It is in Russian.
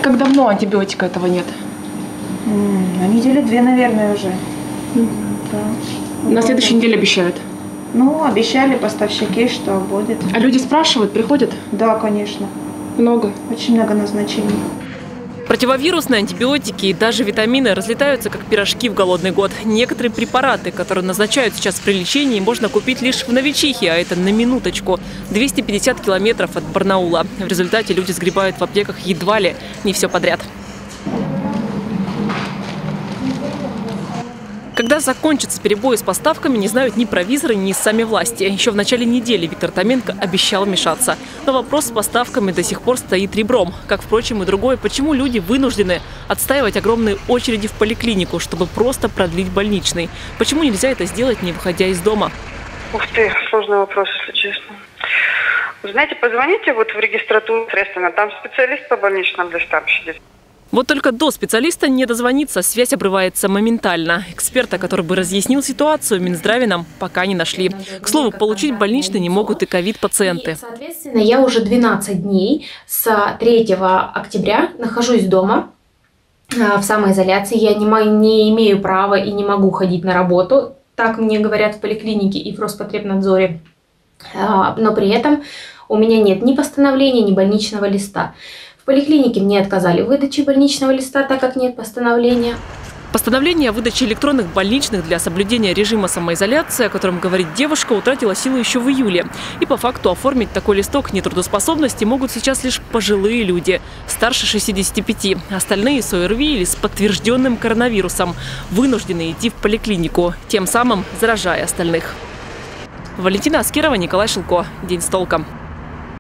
как давно антибиотика этого нет? На неделе 2, наверное, уже. Да. На следующей неделе обещают? Ну, обещали поставщики, что будет. А люди спрашивают, приходят? Да, конечно. Много? Очень много назначений. Противовирусные антибиотики и даже витамины разлетаются, как пирожки в голодный год. Некоторые препараты, которые назначают сейчас при лечении, можно купить лишь в Новичихе, а это на минуточку. 250 километров от Барнаула. В результате люди сгребают в аптеках едва ли не все подряд. Когда закончатся перебои с поставками, не знают ни провизоры, ни сами власти. Еще в начале недели Виктор Томенко обещал вмешаться. Но вопрос с поставками до сих пор стоит ребром. Как, впрочем, и другое, почему люди вынуждены отстаивать огромные очереди в поликлинику, чтобы просто продлить больничный. Почему нельзя это сделать, не выходя из дома? Ух ты, сложный вопрос, если честно. Вы знаете, позвоните вот в регистратуру, соответственно, там специалист по больничным листам сидит. Вот только до специалиста не дозвониться, связь обрывается моментально. Эксперта, который бы разъяснил ситуацию, в Минздраве нам пока не нашли. К слову, получить больничный не могут и ковид-пациенты. Соответственно, я уже 12 дней с 3 октября нахожусь дома в самоизоляции. Я не имею права и не могу ходить на работу. Так мне говорят в поликлинике и в Роспотребнадзоре. Но при этом у меня нет ни постановления, ни больничного листа. В поликлинике мне отказали в выдаче больничного листа, так как нет постановления. Постановление о выдаче электронных больничных для соблюдения режима самоизоляции, о котором говорит девушка, утратило силу еще в июле. И по факту оформить такой листок нетрудоспособности могут сейчас лишь пожилые люди, старше 65. Остальные с ОРВИ или с подтвержденным коронавирусом вынуждены идти в поликлинику, тем самым заражая остальных. Валентина Аскерова, Николай Шилко. День с толком.